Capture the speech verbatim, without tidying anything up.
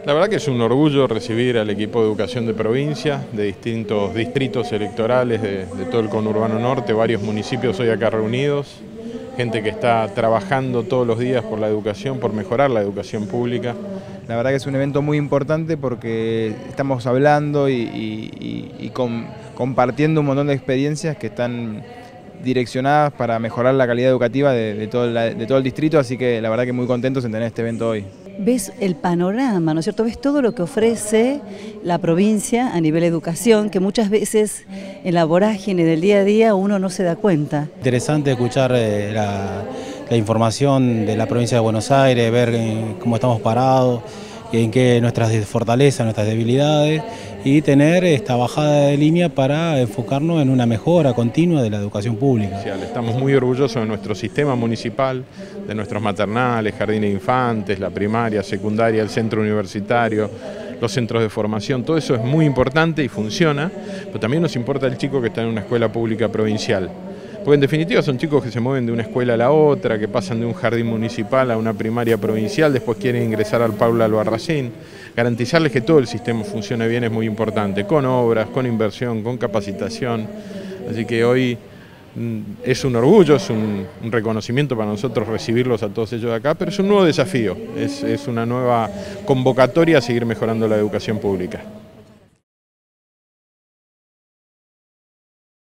La verdad que es un orgullo recibir al equipo de educación de provincia, de distintos distritos electorales de, de todo el conurbano norte, varios municipios hoy acá reunidos, gente que está trabajando todos los días por la educación, por mejorar la educación pública. La verdad que es un evento muy importante porque estamos hablando y, y, y, y con, compartiendo un montón de experiencias que están direccionadas para mejorar la calidad educativa de, de, todo, la, de todo el distrito, así que la verdad que muy contentos en tener este evento hoy. Ves el panorama, ¿no es cierto? Ves todo lo que ofrece la provincia a nivel educación, que muchas veces en la vorágine del día a día uno no se da cuenta. Interesante escuchar eh, la, la información de la provincia de Buenos Aires, ver eh, cómo estamos parados, en qué nuestras fortalezas, nuestras debilidades, y tener esta bajada de línea para enfocarnos en una mejora continua de la educación pública. Estamos muy orgullosos de nuestro sistema municipal, de nuestros maternales, jardines de infantes, la primaria, secundaria, el centro universitario, los centros de formación, todo eso es muy importante y funciona, pero también nos importa el chico que está en una escuela pública provincial. Porque en definitiva son chicos que se mueven de una escuela a la otra, que pasan de un jardín municipal a una primaria provincial, después quieren ingresar al Paula Albarracín. Garantizarles que todo el sistema funcione bien es muy importante, con obras, con inversión, con capacitación. Así que hoy es un orgullo, es un, un reconocimiento para nosotros recibirlos a todos ellos de acá, pero es un nuevo desafío, es, es una nueva convocatoria a seguir mejorando la educación pública.